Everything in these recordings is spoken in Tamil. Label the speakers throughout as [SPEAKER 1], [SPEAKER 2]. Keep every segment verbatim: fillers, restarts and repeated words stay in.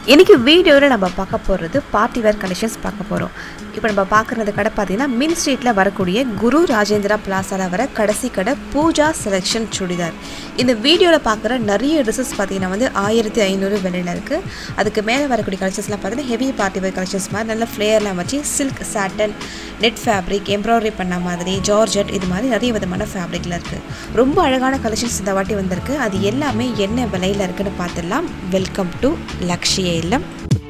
[SPEAKER 1] இன்னைக்கு வீடியோவில் நம்ம பார்க்க போகிறது பார்ட்டி வேர் கலெக்ஷன்ஸ் பார்க்க போகிறோம். இப்போ நம்ம பார்க்குறது கடை பார்த்தீங்கன்னா மின் ஸ்ட்ரீட்டில் வரக்கூடிய குரு ராஜேந்திரா பிளாசாவில் வர கடைசி கடை பூஜா செலெக்ஷன் சுடிதார். இந்த வீடியோவில் பார்க்குற நிறைய ட்ரெஸ்ஸஸ் பார்த்தீங்கன்னா வந்து ஆயிரத்தி ஐநூறு விலையில் இருக்குது. அதுக்கு மேலே வரக்கூடிய கலெக்ஷன்ஸ்லாம் பார்த்தீங்கன்னா ஹெவி பார்ட்டி வேர் கலெக்ஷன்ஸ் மாதிரி நல்ல ஃப்ளேயர்லாம் வச்சு silk, satin, net fabric, embroidery பண்ண மாதிரி, ஜார்ஜெட் இது மாதிரி நிறைய விதமான ஃபேப்ரிக்கில் இருக்குது. ரொம்ப அழகான கலெக்ஷன்ஸ் இந்த வாட்டி வந்திருக்கு. அது எல்லாமே என்ன விலையில் இருக்குன்னு பார்த்துடலாம். வெல்கம் டு லக்ஷ்யாillam.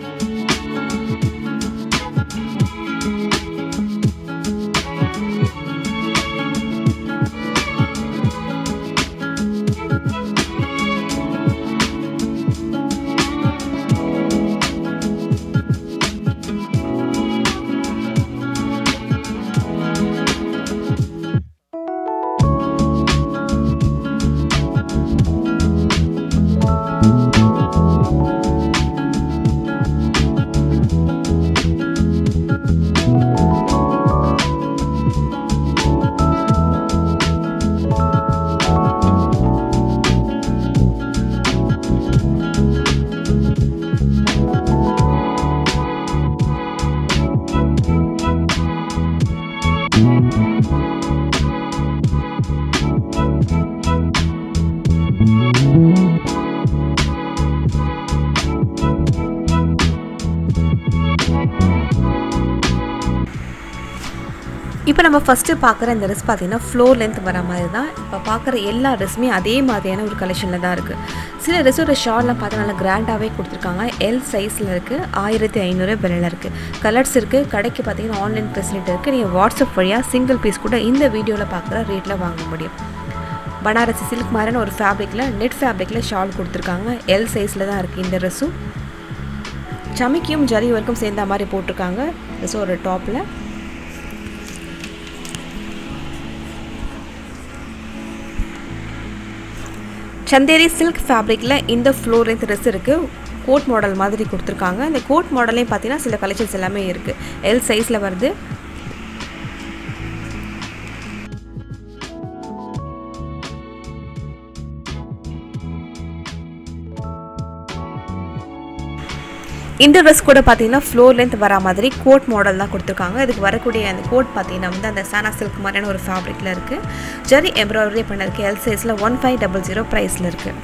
[SPEAKER 1] இப்போ நம்ம ஃபஸ்ட்டு பார்க்குற இந்த ட்ரெஸ் பார்த்தீங்கன்னா ஃப்ளோர் லென்த் வர மாதிரி தான். இப்போ பார்க்குற எல்லா ட்ரெஸ்ஸுமே அதே மாதிரியான ஒரு கலெக்ஷனில் தான் இருக்குது. சில ட்ரெஸ்ஸோட ஷார்ட்லாம் பார்த்தா நல்லா கிராண்டாகவே கொடுத்துருக்காங்க. எல் சைஸில் இருக்குது. ஆயிரத்தி ஐநூறு விலையில் இருக்குது. கலர்ஸ் இருக்குது. கடைக்கு பார்த்தீங்கன்னா ஆன்லைன் ஃபெசிலிட்டி இருக்குது. நீங்கள் வாட்ஸ்அப் வழியாக சிங்கிள் பீஸ் கூட இந்த வீடியோவில் பார்க்குற ரேட்டில் வாங்க முடியும். பனாரசி சில்க் மாதிரியான ஒரு ஃபேப்ரிக்கில் நெட் ஃபேப்ரிக்கில் ஷால் கொடுத்துருக்காங்க. எல் சைஸில் தான் இருக்குது இந்த ட்ரெஸ்ஸும். சமிக்கியும் ஜரி வரைக்கும் சேர்ந்த மாதிரி போட்டிருக்காங்க ட்ரெஸ்ஸும் ஒரு டாப்பில். சந்தேரி சில்க் ஃபேப்ரிக்கில் இந்த ஃப்ளோர் லென்த் ட்ரெஸ் இருக்குது. கோட் மாடல் மாதிரி கொடுத்துருக்காங்க. இந்த கோட் மாடலையும் பார்த்தீங்கன்னா சில கலெக்ஷன்ஸ் எல்லாமே இருக்குது. எல் சைஸில் வருது. இந்த ட்ரெஸ் கூட பார்த்தீங்கன்னா ஃப்ளோர் லென்த் வர மாதிரி கோட் மாடல் தான் கொடுத்துருக்காங்க. இதுக்கு வரக்கூடிய அந்த கோட் பார்த்தீங்கன்னா வந்து அந்த சானா சில்க் மாதிரியான ஒரு ஃபேப்ரிக்கில் இருக்குது. ஜரி எம்ப்ராய்டரி பண்ணதுக்கு எல் சைஸில் ஒன் ஃபைவ் டபுள் ஜீரோ ப்ரைஸில் இருக்குது.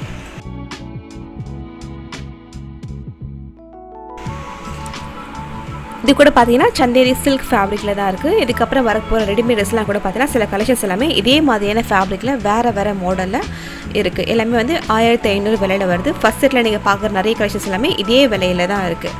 [SPEAKER 1] இது கூட பார்த்தீங்கன்னா சந்தேரி சில்க் ஃபேப்ரிக்கில் தான் இருக்குது. இதுக்கப்புறம் வரப்போகிற ரெடிமேட் ட்ரெஸ்லாம் கூட பார்த்தீங்கன்னா சில கலெக்ஷன்ஸ் எல்லாமே இதே மாதிரியான ஃபேப்ரிக்கில் வேறு வேறு மாடலில் இருக்குது. எல்லாமே வந்து ஆயிரத்தி ஐநூறு விலையில் வருது. ஃபஸ்ட் செட்டில் நீங்கள் பார்க்குற நிறைய கலெக்ஷன்ஸ் எல்லாமே இதே விலையில் தான் இருக்குது.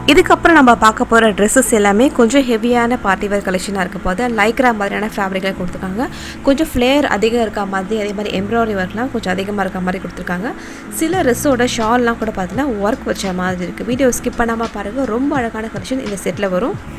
[SPEAKER 1] இதுக்கப்புறம் நம்ம பார்க்க போகிற ட்ரெஸ்ஸஸ் எல்லாமே கொஞ்சம் ஹெவியான பார்ட்டி வேர் கலெக்ஷனாக இருக்க போது லைக்ரா மாதிரியான ஃபேப்ரிக்கில் கொடுத்துருக்காங்க. கொஞ்சம் ஃப்ளேர் அதிகம் இருக்க மாதிரி, அதே மாதிரி எம்ப்ராய்டரி ஒர்க்லாம் கொஞ்சம் அதிகமாக இருக்க மாதிரி கொடுத்துருக்காங்க. சில ட்ரெஸ்ஸோட ஷால்லாம் கூட பார்த்தீங்கன்னா ஒர்க் வச்ச மாதிரி இருக்குது. வீடியோ ஸ்கிப் பண்ணாமல் பாருங்கள், ரொம்ப அழகான கலெக்ஷன் இந்த செட்டில் வரும்.